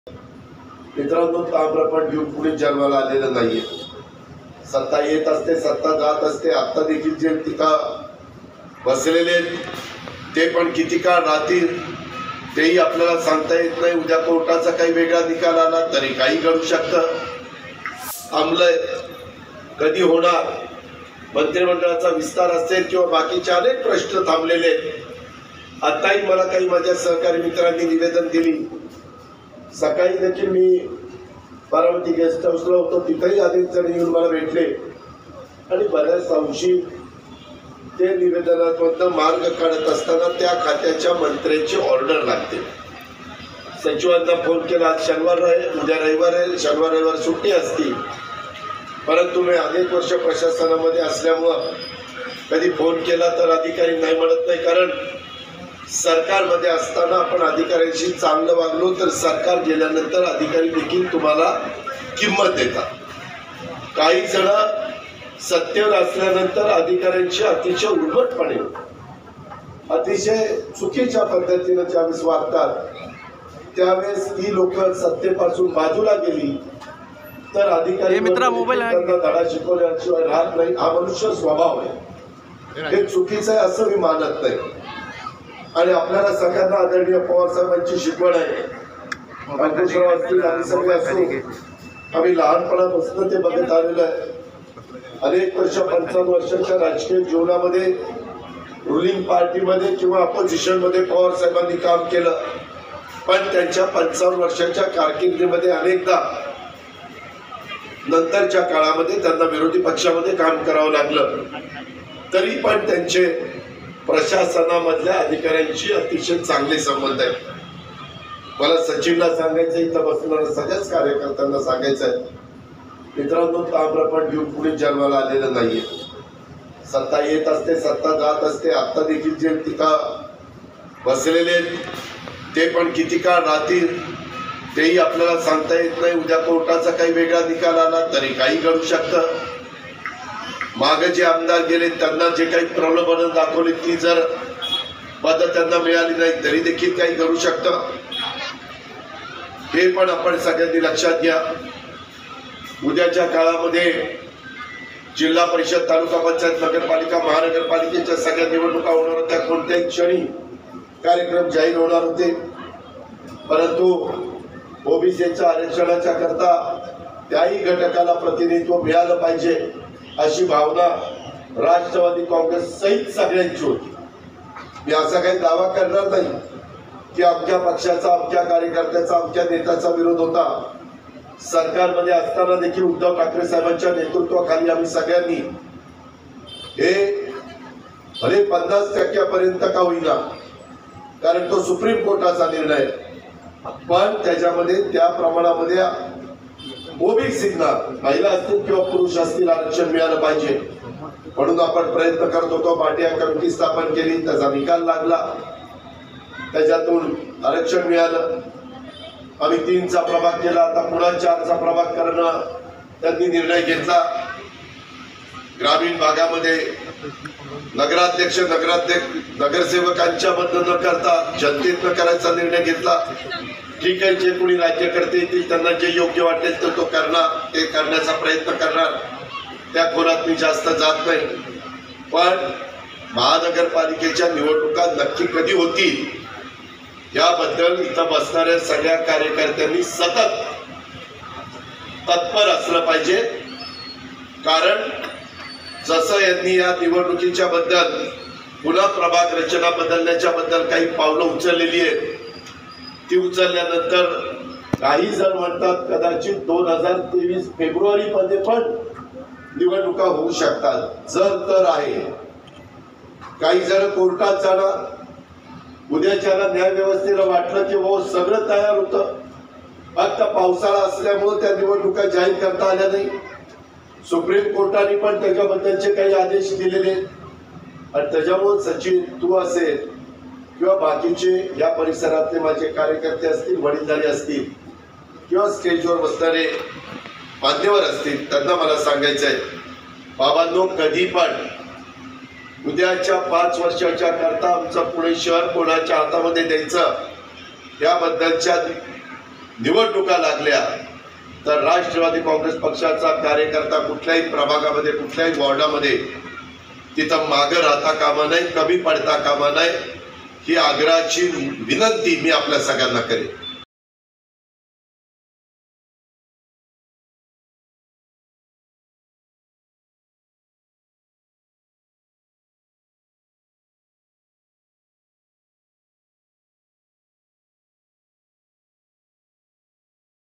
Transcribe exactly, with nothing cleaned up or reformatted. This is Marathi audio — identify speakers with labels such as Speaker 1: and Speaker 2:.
Speaker 1: मित्रांनो, ताम्रपट घेऊन कुणी जन्माला आलेलं नाहीये. सत्ता येत असते, सत्ता जात असते. आता देखील जे टीका बसलेले ते पण किती काळ राहतील तेही आपल्याला सांगता येत नाही. उद्या कोर्टाचा काही वेगळा निकाल आला तरी काही घडू शकतं. थांबलंय, कधी होणार? मंत्रिमंडळाचा विस्तार असेल किंवा बाकीचे अनेक प्रश्न थांबलेले. आताही मला काही माझ्या सहकारी मित्रांनी निवेदन दिली. सकाळी देखील मी बारामती गेस्ट हाऊसला होतो, तिथेही अनेक जण येऊन मला भेटले आणि बऱ्याच अंशी ते निवेदनात मार्ग काढत असताना त्या खात्याच्या मंत्र्यांची ऑर्डर लागते. सचिवांना फोन केला, आज शनिवार आहे, उद्या रविवार आहे, शनिवार रविवार सुट्टी असती. परंतु मी अनेक वर्ष प्रशासनामध्ये असल्यामुळं कधी फोन केला तर अधिकारी नाही म्हणत नाही. कारण सरकारमध्ये असताना आपण अधिकाऱ्यांशी चांगलं वागलो तर सरकार गेल्यानंतर अधिकारी देखील तुम्हाला किंमत देतात. काही जण सत्तेवर असल्यानंतर अधिकाऱ्यांची अतिशय उर्मटपणे अतिशय चुकीच्या पद्धतीने ज्यावेळेस वागतात त्यावेळेस ही लोक सत्तेपासून बाजूला गेली तर अधिकारी त्यांना धडा शिकवल्याशिवाय राहत नाही. हा मनुष्य स्वभाव आहे, हे चुकीचं आहे असं मी मानत नाही. आणि आपल्याला सगळ्यांना आदरणीय पवार साहेबांची शिकवण आहे. असतील आम्ही सगळे असू, आम्ही लहानपणापासून ते बघत आलेलं आहे. अनेक वर्ष पंचावन्न वर्षाच्या राजकीय जीवनामध्ये रुलिंग पार्टीमध्ये किंवा अपोजिशन मध्ये पवार साहेबांनी काम केलं. पण त्यांच्या पंचावन्न वर्षाच्या कारकिर्दीमध्ये अनेकदा नंतरच्या काळामध्ये त्यांना विरोधी पक्षामध्ये काम करावं लागलं. तरी पण त्यांचे प्रशासनामधल्या अधिकाऱ्यांशी अतिशय चांगले संबंध आहेत. मला सचिनला सांगायचं, इथं बसणाऱ्या सगळ्याच कार्यकर्त्यांना सांगायचं आहे, मित्रांनो, ताम्रपट घेऊन कुणी जन्माला आलेलं नाहीये. सत्ता येत असते, सत्ता जात असते. आता देखील जे टीका बसलेले ते पण किती काळ राहतील तेही आपल्याला सांगता येत नाही. उद्या कोर्टाचा काही वेगळा निकाल आला तरी काही घडू शकतं. मागे जे आमदार गेले त्यांना जे काही प्रलोभनं दाखवली ती जर पद त्यांना मिळाली नाही तरी देखील काही घडू शकतं. हे पण आपण सगळ्यांनी लक्षात घ्या. उद्याच्या काळामध्ये जिल्हा परिषद, तालुका पंचायत, नगरपालिका, महानगरपालिकेच्या सगळ्या निवडणुका होणार होत्या. कोणत्याही क्षणी कार्यक्रम जाहीर होणार होते. परंतु ओबीसीच्या आरक्षणाच्या करता त्याही घटकाला प्रतिनिधित्व मिळालं पाहिजे अशी भावना राष्ट्रवादी काँग्रेस सहित सगळ्यांची होती. मी असा काही दावा करणार नाही की आमच्या पक्षाचा, आमच्या कार्यकर्त्याचा, आमच्या नेत्याचा विरोध होता. सरकारमध्ये असताना देखील उद्धव ठाकरे साहेबांच्या नेतृत्वाखाली आम्ही सगळ्यांनी हे भले पन्नास टक्क्यापर्यंत का होईना, कारण तो सुप्रीम कोर्टाचा निर्णय, पण त्याच्यामध्ये त्या प्रमाणामध्ये ओबीसींना, महिला असतील किंवा पुरुष असतील, आरक्षण मिळालं पाहिजे म्हणून आपण प्रयत्न करत होतो. पार्टी कमिटी स्थापन केली, त्याचा निकाल लागला, त्याच्यातून आरक्षण मिळालं. आम्ही तीनचा प्रभाग केला, आता पुन्हा चारचा प्रभाग करणं त्यांनी निर्णय घेतला. ग्रामीण भागामध्ये नगराध्यक्ष नगराध्यक्ष नगरसेवकांच्या मधनं न करता जनतेतनं करायचा निर्णय घेतला. ठीक आहे, जे कोणी राज्यकर्ते येतील त्यांना जे योग्य वाटेल तर तो करणार, ते करण्याचा प्रयत्न करणार. त्या खोलात मी जास्त जात नाही. पण महानगरपालिकेच्या निवडणुका नक्की कधी होतील याबद्दल इथं बसणाऱ्या सगळ्या कार्यकर्त्यांनी सतत तत्पर असलं पाहिजे. कारण जसं यांनी या निवडणुकीच्या बद्दल पुन्हा प्रभाग रचना बदलण्याच्या बद्दल काही पावलं उचललेली आहेत, ती उचलल्यानंतर काही जण म्हणतात कदाचित दोन हजार तेवीस फेब्रुवारी मध्ये पण निवडणुका होऊ शकतात. जर तर आहे, काही जण कोर्टात जाणार. उद्याच्याला न्याय व्यवस्थेला वाटलं की वो सगळं तयार होतं, फक्त पावसाळा असल्यामुळे त्या निवडणुका जाहीर करता आल्या नाही. सुप्रीम कोर्टाने पण त्याच्याबद्दलचे काही आदेश दिलेले आणि त्याच्यामुळे सचिन, तू असेल किंवा बाकीचे या परिसरातले माझे कार्यकर्ते असतील, वडीलधारी असतील किंवा स्टेजवर बसणारे मान्यवर असतील, त्यांना मला सांगायचं आहे, बाबांनो, कधी पण उद्याच्या पाच वर्षाच्या करता आमचं पुणे शहर कोणाच्या हातामध्ये द्यायचं याबद्दलच्या निवडणुका लागल्या तर राष्ट्रवादी काँग्रेस पक्षाचा कार्यकर्ता कुठल्याही प्रभागामध्ये कुठल्याही वॉर्डामध्ये तिथं मागं राहता कामा नये, कमी पडता कामा नये, ही आग्रहाची विनंती मी आपल्या सगळ्यांना करेन.